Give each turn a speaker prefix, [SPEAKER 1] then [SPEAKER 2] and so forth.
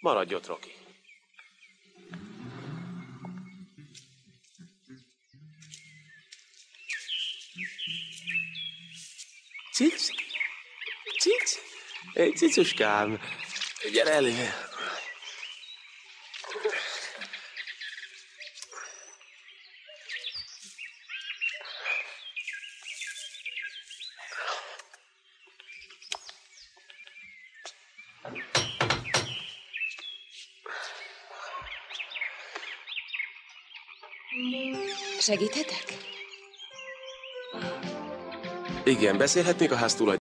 [SPEAKER 1] Maradj ott, Rocky. Cic? Cic? Egy cicuskám. Gyere elő.
[SPEAKER 2] Segíthetek?
[SPEAKER 1] Igen, beszélhetnék a ház